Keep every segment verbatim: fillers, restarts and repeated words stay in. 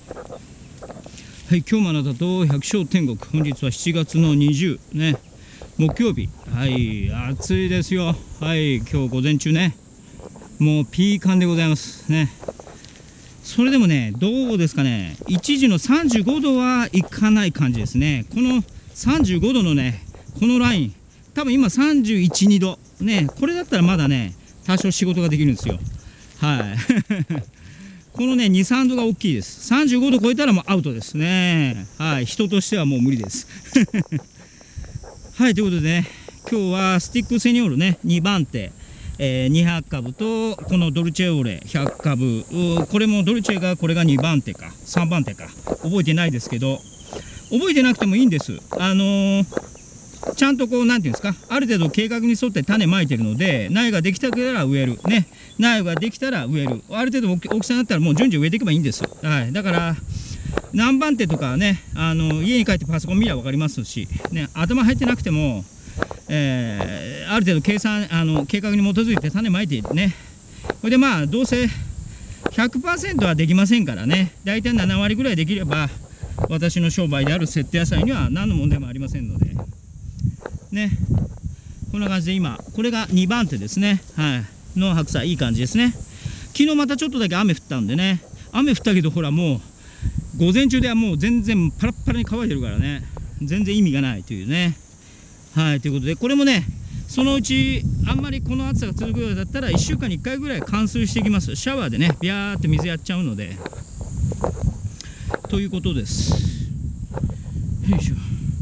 はい、今日もあなたと百姓天国、本日はしちがつのにじゅうね、木曜日。はい、暑いですよ。はい、今日午前中ね、もうピーカンでございますね。それでもね、どうですかね、一時のさんじゅうごどはいかない感じですね。このさんじゅうごどのね、このライン、多分今さんじゅういち、にどね、これだったらまだね、多少仕事ができるんですよ。はいこのね、に、さんどが大きいです。さんじゅうごど超えたらもうアウトですね。はい、人としてはもう無理ですはい、ということでね、今日はスティックセニョールね、にばんて、えー、にひゃくかぶと、このドルチェオレひゃくかぶ、これもドルチェがこれがにばんてかさんばんてか覚えてないですけど、覚えてなくてもいいんです。あのーちゃんとこう、なんていうんですか、ある程度計画に沿って種まいてるので、苗ができたら植える。ね。苗ができたら植える。ある程度大きさになったらもう順次植えていけばいいんです。はい。だから、何番手とかね、あの、家に帰ってパソコン見れば分かりますし、ね、頭入ってなくても、えー、ある程度計算、あの、計画に基づいて種まいてね。これでまあ、どうせ ひゃくパーセント はできませんからね。だいたいななわりぐらいできれば、私の商売である設定野菜には何の問題もありませんので。ね、こんな感じで今これがにばんてですね、はい、の白菜いい感じですね。昨日またちょっとだけ雨降ったんでね、雨降ったけどほらもう午前中ではもう全然パラッパラに乾いてるからね、全然意味がないというね。はい、ということでこれもね、そのうちあんまりこの暑さが続くようだったらいっしゅうかんにいっかいぐらい冠水していきます。シャワーでねビャーって水やっちゃうのでということです。よいしょ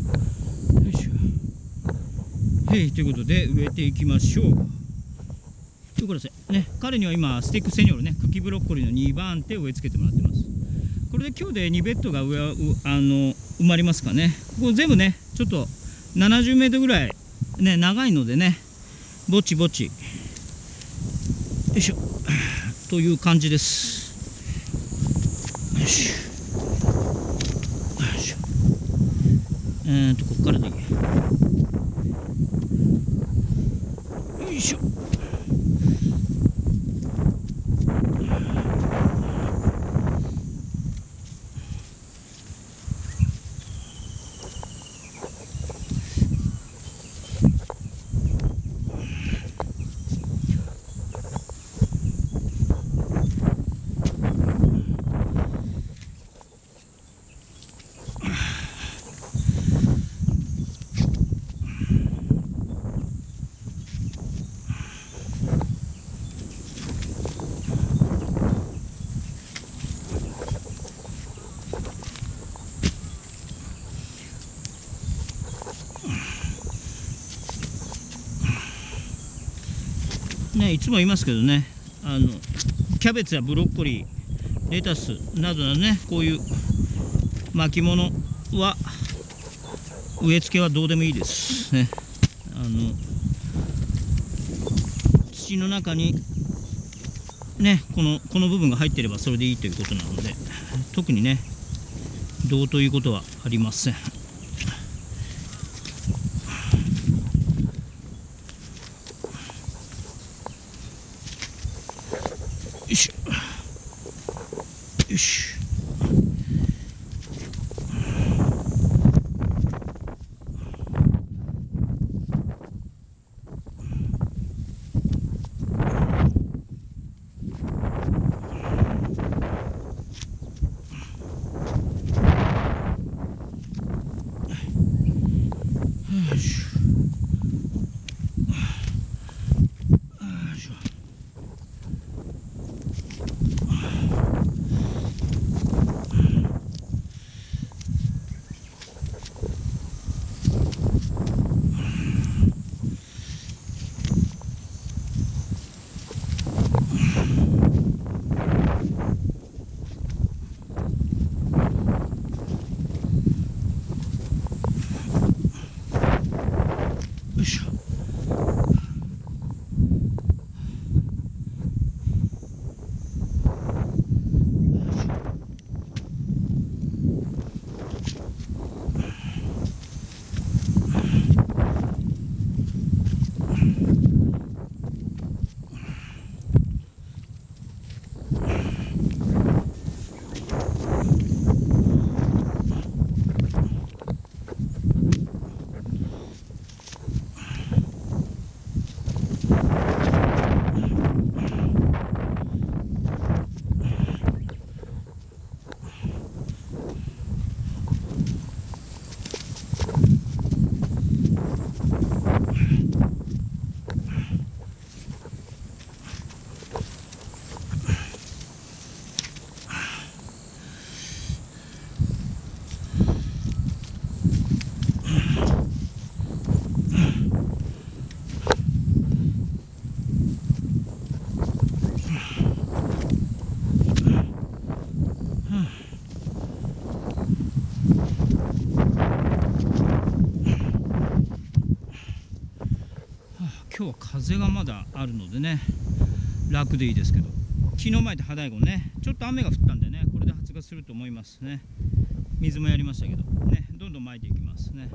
はい、ということで植えていきましょう。ということでね、彼には今スティックセニョールね、茎ブロッコリーのにばんて植え付けてもらってます。これで今日でにベッドが上あの埋まりますかね。ここ全部ね、ちょっとななじゅうメートルぐらいね長いのでね、ぼちぼちよいしょという感じです。よいしょよいしょ、えーとここからでいい。よいしょ。ね、いつも言いますけどね、あのキャベツやブロッコリー、レタスなどのね、こういう巻物は植え付けはどうでもいいですね。あの土の中にね、このこの部分が入っていればそれでいいということなので、特にねどうということはありません。よいしょよいしょ。 はあ、今日は風がまだあるのでね、楽でいいですけど、昨日前で肌いごね、ちょっと雨が降ったんでね、これで発芽すると思いますね。水もやりましたけどね、どんどん巻いていきますね。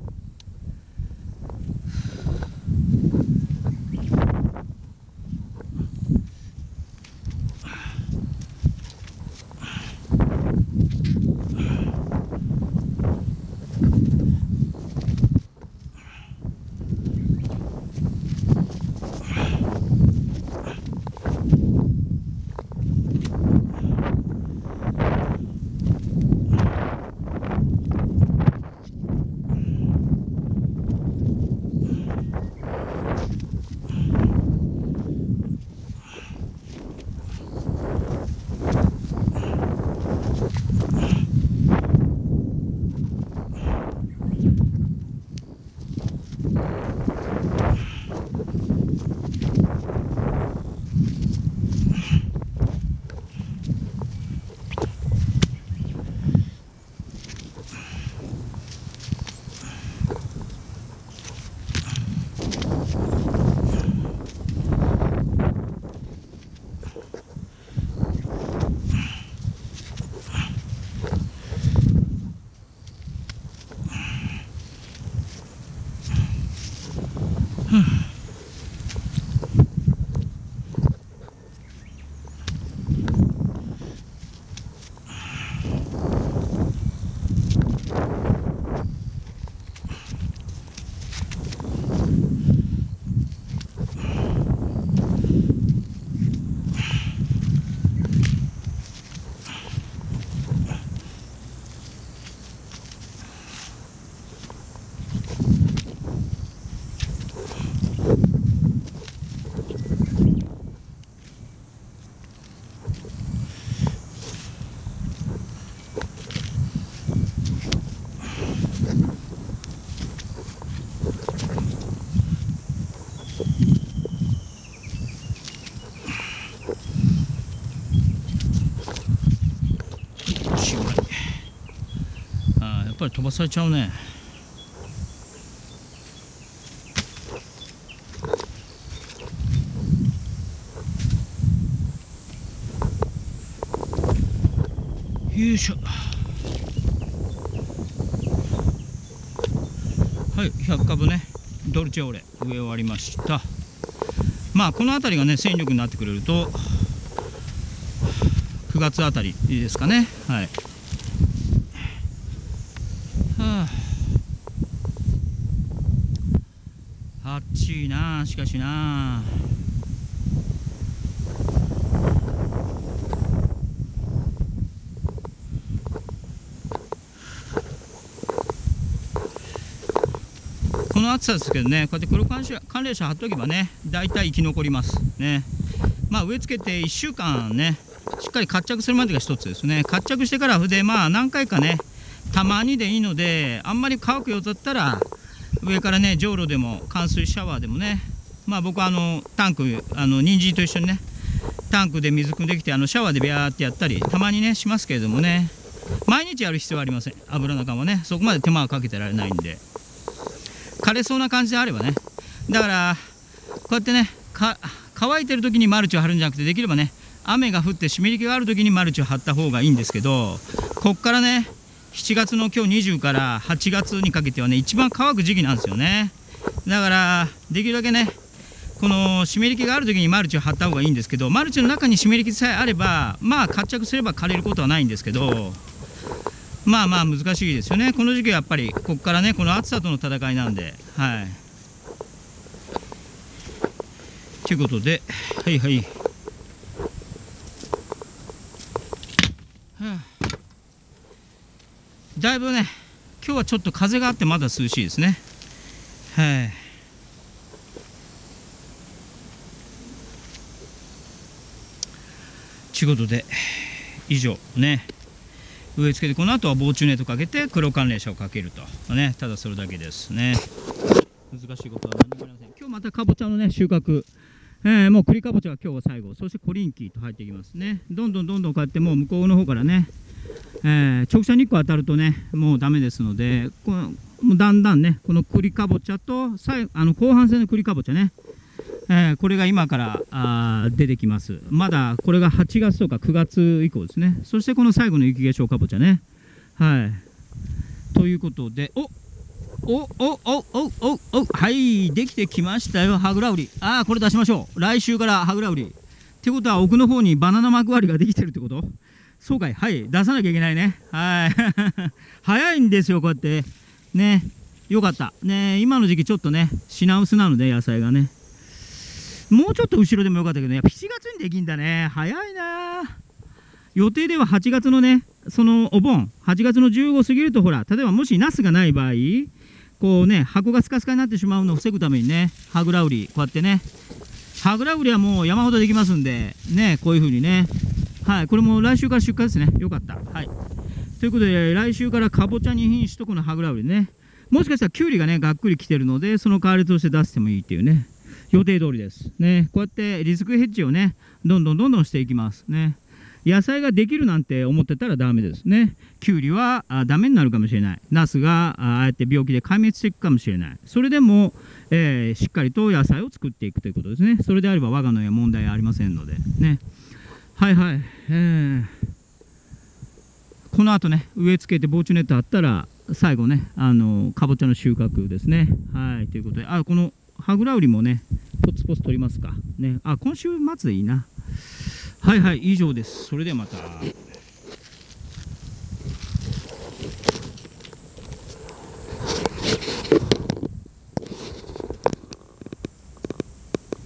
あ、やっぱり飛ばされちゃうね。よいしょ。はい、ひゃっかぶね、ドルチェオレ植え終わりました。まあこの辺りがね戦力になってくれるとくがつあたりですかね。はい。はあ、暑いな、しかしな。この暑さですけどね、こうやって黒寒冷車貼っとけばね、だいたい生き残りますね。まあ植え付けていっしゅうかんね、しっかり活着するまでが一つですね。活着してから筆、まあ何回かね、たまにでいいので、あんまり乾くようだったら、上からね、じょうろでも、冠水シャワーでもね、まあ僕はあのタンク、あの人参と一緒にね、タンクで水汲んできて、あのシャワーでビャーってやったり、たまにね、しますけれどもね、毎日やる必要はありません。油中もね、そこまで手間はかけてられないんで。枯れそうな感じであればね、だからこうやってね、か乾いてる時にマルチを張るんじゃなくて、できればね、雨が降って湿り気がある時にマルチを張った方がいいんですけど、こっからねしちがつの今日にじゅうからはちがつにかけてはね、一番乾く時期なんですよね。だからできるだけね、この湿り気がある時にマルチを張った方がいいんですけど、マルチの中に湿り気さえあれば、まあ活着すれば枯れることはないんですけど、まあまあ難しいですよね。この時期はやっぱりここからね、この暑さとの戦いなんで、はい。ということで、はいはい。はあ、だいぶね、今日はちょっと風があってまだ涼しいですね。はい。ということで、以上ね。植え付けて、この後は防虫ネットかけて黒寒冷車をかけるとね、ただそれだけですね。難しいことは何もありません。今日またかぼちゃのね収穫、えー、もう栗かぼちゃが今日は最後、そしてコリンキーと入っていきますね。どんどんどんどんこうやってもう向こうの方からね、 えー、直射日光当たるとねもうダメですので、このもうだんだんねこの栗かぼちゃと最あの後半戦の栗かぼちゃね、えー、これが今からあ出てきます。まだこれがはちがつとかくがつ以降ですね。そしてこの最後の雪化粧かぼちゃね。はい、ということで、おおおおおおおはいできてきましたよ、ハグラウリ。ああこれ出しましょう、来週からハグラウリってことは奥の方にバナナ幕張ができてるってこと？そうかい、はい出さなきゃいけないね。はい早いんですよこうやってね。よかったね、今の時期ちょっとね品薄なので野菜がね、もうちょっと後ろでもよかったけどね、やっぱしちがつにできんだね。早いな。予定でははちがつのねそのお盆はちがつのじゅうご過ぎると、ほら例えばもしナスがない場合こうね箱がスカスカになってしまうのを防ぐためにね、ハグラウリこうやってね、ハグラウリはもう山ほどできますんでね、こういう風にね、はい、これも来週から出荷ですね。よかった。はい、ということで来週からかぼちゃに品種とこのハグラウリね、もしかしたらきゅうりがねがっくりきてるのでその代わりとして出してもいいっていうね、予定通りですね。こうやってリスクヘッジをねどんどんどんどんしていきますね。野菜ができるなんて思ってたらダメですね。きゅうりはあダメになるかもしれない。ナスがああやって病気で壊滅していくかもしれない。それでも、えー、しっかりと野菜を作っていくということですね。それであれば我がの家問題ありませんのでね。はいはい、えー、この後ね植え付けて防虫ネットあったら最後ねあのかぼちゃの収穫ですね。はいということで、あこのハグラウリもねポツポツ取りますかね。あ今週末でいいな。はいはい以上です。それではまた。